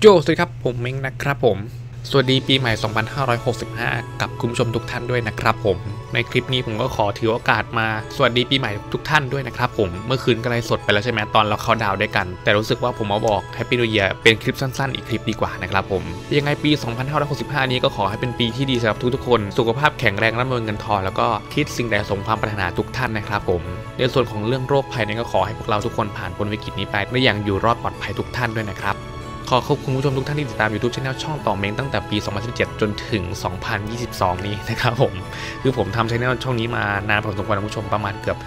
โจสวัสดีครับผมเม้งนะครับผมสวัสดีปีใหม่ 2565 กับคุณผู้ชมทุกท่านด้วยนะครับผมในคลิปนี้ผมก็ขอถือโอกาสมาสวัสดีปีใหม่ทุกท่านด้วยนะครับผมเมื่อคืนก็ไลฟ์สดไปแล้วใช่ไหมตอนเราเข้าดาวด้วยกันแต่รู้สึกว่าผมมาบอกแฮปปี้นิวเยียร์เป็นคลิปสั้นๆอีกคลิปดีกว่านะครับผมยังไงปี 2565 นี้ก็ขอให้เป็นปีที่ดีสำหรับทุกๆคนสุขภาพแข็งแรงร่ำรวยเงินทองแล้วก็คิดสิ่งใดสมความปรารถนาทุกท่านนะครับผมในส่วนของเรื่องโรคภัยนี้ก็ขอให้พวกเราทุกคนผ่านพ้นวิกฤตนี้ไปได้อย่างอยู่รอดปลอดภัยทุกท่านด้วยนะครับขอขอบคุณผู้ชมทุกท่านที่ติดตาม YouTube Channel ช่องต่อเม้งตั้งแต่ปี 2017 จนถึง 2022 นี้นะครับผมคือผมทำ Channel ช่องนี้มานานพอสมควรนะผู้ชมประมาณเกือบ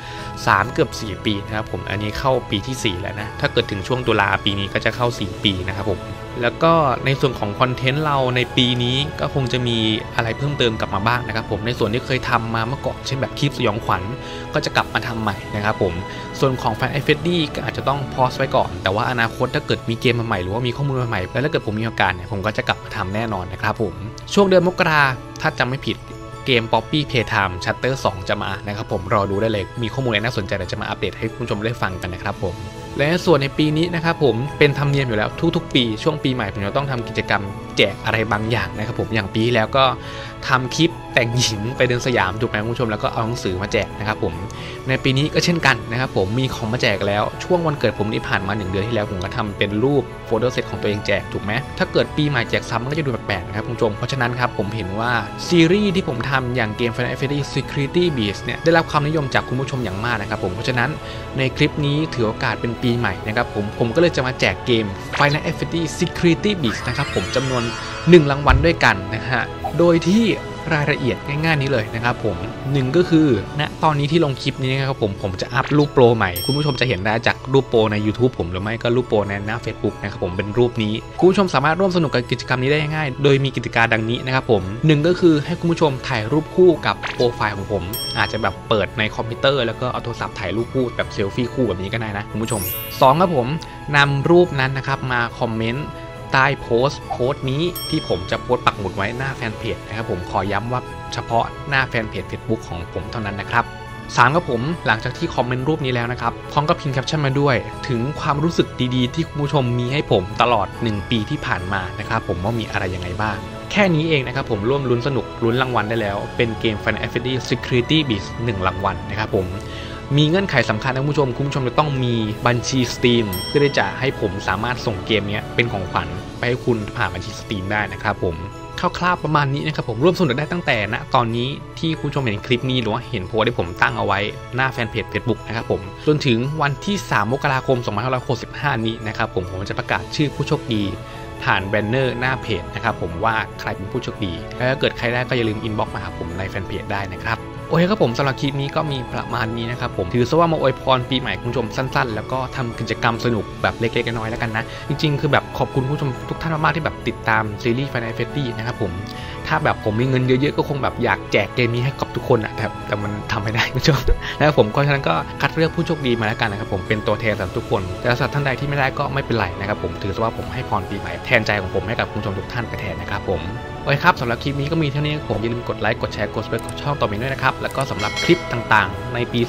4 ปีนะครับผมอันนี้เข้าปีที่ 4 แล้วนะถ้าเกิดถึงช่วงตุลาปีนี้ก็จะเข้า 4 ปีนะครับผมแล้วก็ในส่วนของคอนเทนต์เราในปีนี้ก็คงจะมีอะไรเพิ่มเติมกลับมาบ้างนะครับผมในส่วนที่เคยทำมาเมื่อก่อนเช่นแบบคลิปสยองขวัญก็จะกลับมาทำใหม่นะครับผมส่วนของแฟนไอเฟดดี้ก็อาจจะต้องพอสไว้ก่อนแต่ว่าอนาคตถ้าเกิดมีเกมมาใหม่หรือว่ามีข้อมูลมาใหม่แล้วถ้าเกิดผมมีโอกาสเนี่ยผมก็จะกลับมาทำแน่นอนนะครับผมช่วงเดือนมกราถ้าจำไม่ผิดเกม Poppy Playtime Chapter 2 จะมานะครับผมรอดูได้เลยมีข้อมูลอะไรน่าสนใจเดี๋ยวจะมาอัปเดตให้คุณผู้ชมได้ฟังกันนะครับผมและส่วนในปีนี้นะครับผมเป็นธรรมเนียมอยู่แล้วทุกๆปีช่วงปีใหม่ผมจะต้องทำกิจกรรมแจกอะไรบางอย่างนะครับผมอย่างปีที่แล้วก็ทำคลิปแต่งหญิงไปเดินสยามถูกไหมคุณผู้ชมแล้วก็เอาหนังสือมาแจกนะครับผมในปีนี้ก็เช่นกันนะครับผมมีของมาแจกแล้วช่วงวันเกิดผมที่ผ่านมา1 เดือนที่แล้วผมก็ทำเป็นรูปโฟโต้เซตของตัวเองแจกถูกไหมถ้าเกิดปีใหม่แจกซ้ำมันก็จะดูแปลกๆนะครับคุณผู้ชมเพราะฉะนั้นครับผมเห็นว่าซีรีส์ที่ผมทำอย่างเกม Final Fantasy Security Beast เนี่ยได้รับความนิยมจากคุณผู้ชมอย่างมากนะครับผมเพราะฉะนั้นในคลิปนี้ถือโอกาสเป็นปีใหม่นะครับผมก็เลยจะมาแจกเกม Final Fantasy Security Beast นะครับผมจำนวน1 รางวัลด้วยกันนะฮะโดยที่รายละเอียดง่ายๆนี้เลยนะครับผม1ก็คือณตอนนี้ที่ลงคลิปนี้นะครับผมจะอัพรูปโปรใหม่คุณผู้ชมจะเห็นได้จากรูปโปรใน YouTube ผมหรือไม่ก็รูปโปรในหน้า Facebook นะครับผมเป็นรูปนี้คุณผู้ชมสามารถร่วมสนุกกับกิจกรรมนี้ได้ง่ายๆโดยมีกิจการดังนี้นะครับผม1ก็คือให้คุณผู้ชมถ่ายรูปคู่กับโปรไฟล์ของผมอาจจะแบบเปิดในคอมพิวเตอร์แล้วก็เอาโทรศัพท์ถ่ายรูปคู่แบบเซลฟี่คู่แบบนี้ก็ได้นะคุณผู้ชม2ครับผมนำรูปนั้นนะครับมาคอมเมนต์ใต้โพสต์นี้ที่ผมจะโพสต์ปักหมุดไว้หน้าแฟนเพจนะครับผมขอย้ำว่าเฉพาะหน้าแฟนเพจ Facebook ของผมเท่านั้นนะครับ3ครับผมหลังจากที่คอมเมนต์รูปนี้แล้วนะครับพร้อมกับพิมพ์แคปชั่นมาด้วยถึงความรู้สึกดีๆที่คุณผู้ชมมีให้ผมตลอด1 ปีที่ผ่านมานะครับผมว่ามีอะไรยังไงบ้างแค่นี้เองนะครับผมร่วมลุ้นสนุกลุ้นรางวัลได้แล้วเป็นเกม Final Fantasy Security Beast 1 รางวัลนะครับผมมีเงื่อนไขสำคัญนะคุณผู้ชมจะต้องมีบัญชี Steam เพื่อที่จะให้ผมสามารถส่งเกมนี้เป็นของขวัญไปให้คุณผ่านบัญชี Steam ได้นะครับผมคร่าวๆประมาณนี้นะครับผมร่วมสนุกได้ตั้งแต่ณตอนนี้ที่คุณผู้ชมเห็นคลิปนี้หรือว่าเห็นโพสต์ที่ผมตั้งเอาไว้หน้าแฟนเพจ Facebook นะครับผมจนถึงวันที่3 มกราคม 2565 นี้นะครับผมจะประกาศชื่อผู้โชคดีผ่านแบนเนอร์หน้าเพจนะครับผมว่าใครเป็นผู้โชคดีแล้วถ้าเกิดใครได้ก็อย่าลืมอินบ็อกซ์มาหาผมในแฟนเพจได้นะครับโอเคครับผมสำหรับคลิปนี้ก็มีประมาณนี้นะครับผมถือซะว่ามาอวยพรปีใหม่คุณผู้ชมสั้นๆแล้วก็ทำกิจกรรมสนุกแบบเล็กๆน้อยๆแล้วกันนะจริงๆคือแบบขอบคุณผู้ชมทุกท่านมากๆที่แบบติดตามซีรีส์ Final Fantasy นะครับผมถ้าแบบผมมีเงินเยอะๆก็คงแบบอยากแจกเกมนี้ให้กับทุกคนอ่ะแต่มันทำไม่ได้คุณผู้ชมแล้วผมก็ฉะนั้นก็คัดเลือกผู้โชคดีมาแล้วกันนะครับผมเป็นตัวแทนสำหรับทุกคนแต่สำหรับท่านใดที่ไม่ได้ก็ไม่เป็นไรนะครับผมถือซะว่าผมให้พรปีใหม่แทนใจของผมให้กับคุณผู้ชมทุกท่านไปแทนนะครับผมโอเคครับสำหรับคลิปนี้ก็มีเท่านี้ผมอย่าลืมกดไลค์กดแชร์กด Subscribe กดช่องต่อไปด้วยนะครับแล้วก็สำหรับคลิปต่างๆในปี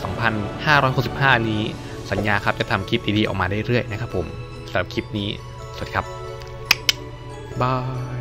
2565 นี้สัญญาครับจะทำคลิปดีๆออกมาได้เรื่อยๆนะครับผมสำหรับคลิปนี้สวัสดีครับบาย